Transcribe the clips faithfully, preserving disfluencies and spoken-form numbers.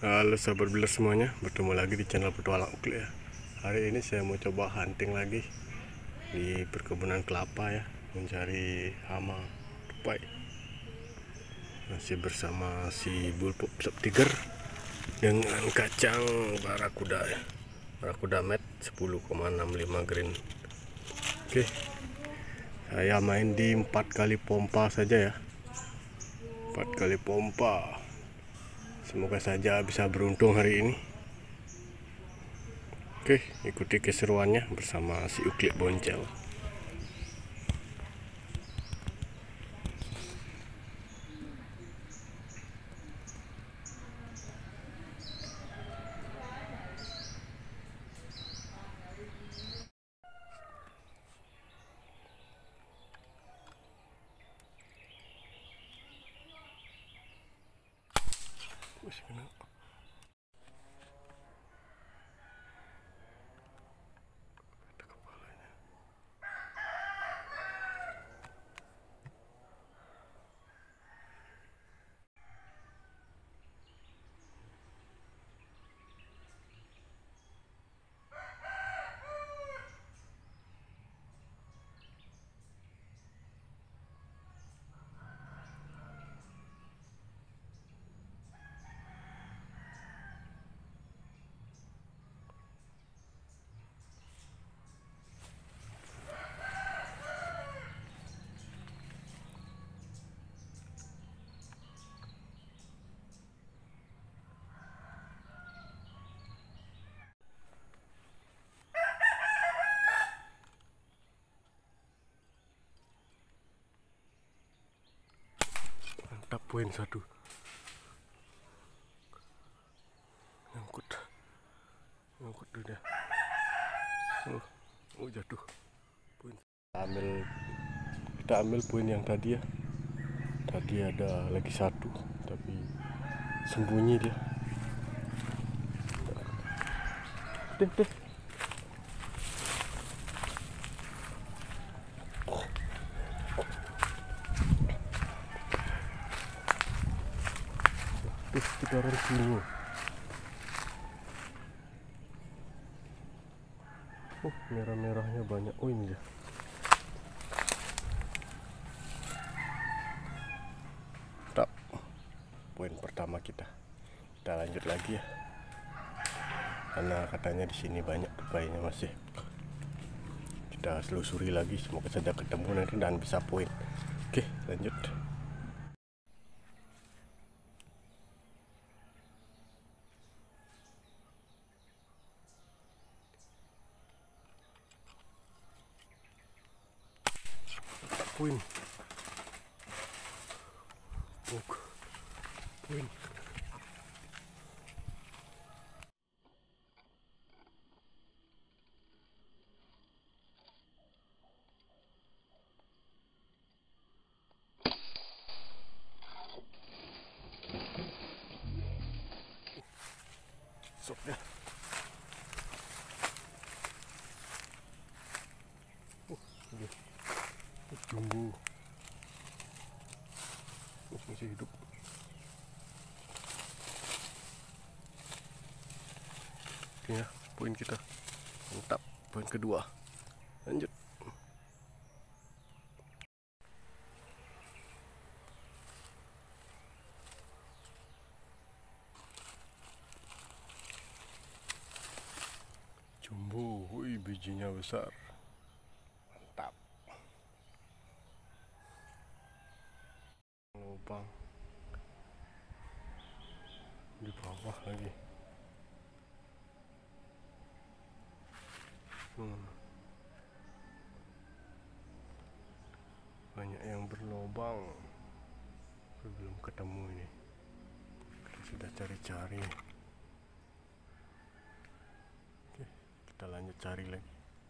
Halo sahabat builder semuanya, bertemu lagi di channel Petualang Uklik ya. Hari ini saya mau coba hunting lagi di perkebunan kelapa ya, mencari hama tupai. Masih bersama si Bullpup Subtiger dengan kacang barakuda ya. Barakuda Met sepuluh koma enam lima green. Oke. Saya main di empat kali pompa saja ya. empat kali pompa. Semoga saja bisa beruntung hari ini. Oke, ikuti keseruannya bersama si Uklik Boncel. Wih, kena. Ada kepalanya. Mantap, poin satu. Nyangkut. Nyangkut dia. Oh, oh jatuh. Poin. Kita ambil kita ambil poin yang tadi ya. Tadi ada lagi satu, tapi sembunyi dia. Deh, deh. Tuh, sekitaran sini. Oh, merah-merahnya banyak. Oh, ini dia. Stop. Poin pertama kita. Kita lanjut lagi ya. Karena katanya di sini banyak tupainya masih. Kita selusuri lagi, semoga saja ketemu nanti dan bisa poin. Oke, lanjut. Poin. Oh, poin. Sok dah. Oh, ini. Tunggu. Oh, masih hidup. Oke ya, poin kita. Mantap, poin kedua. Lanjut. Jumbo, wih, bijinya besar. Mantap. Lubang di bawah lagi. Hmm. Banyak yang berlubang. Belum ketemu ini. Kita sudah cari-cari. Oke, kita lanjut cari lagi.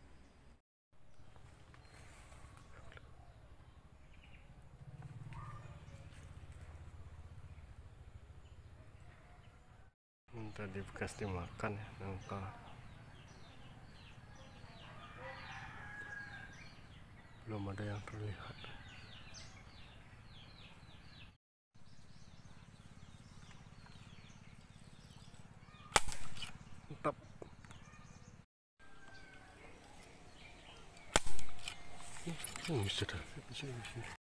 Hmm, tadi bekas dimakan ya, nangka. Belum ada yang terlihat. Oh, sudah di sini.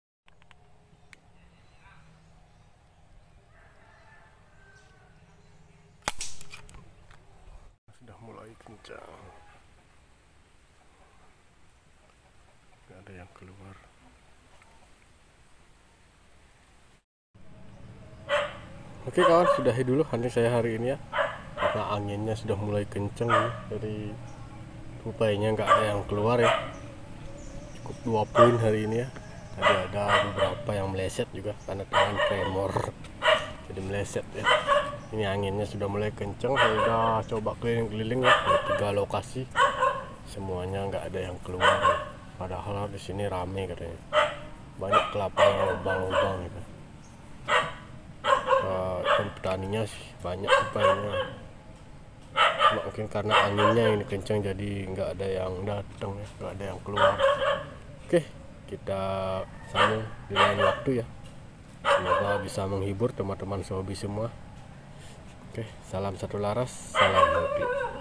Sudah mulai kencang. Nggak ada yang keluar. Oke kawan, sudahi dulu hunting saya hari ini ya, karena anginnya sudah mulai kencang nih, jadi rupanya nggak ada yang keluar ya. Cukup dua poin hari ini ya. Tadi ada beberapa yang meleset juga karena tangan tremor, jadi meleset ya. Ini anginnya sudah mulai kencang, saya udah coba keliling-keliling ya ke tiga lokasi, semuanya nggak ada yang keluar ya. Padahal di sini rame katanya, banyak kelapa yang lubang-lubang gitu. Uh, dan petaninya sih banyak upayanya, mungkin karena anginnya ini kencang jadi nggak ada yang datang ya, nggak ada yang keluar. Oke, kita sambung di lain waktu ya, semoga bisa menghibur teman-teman sobi semua. Oke, salam satu laras, salam hobi.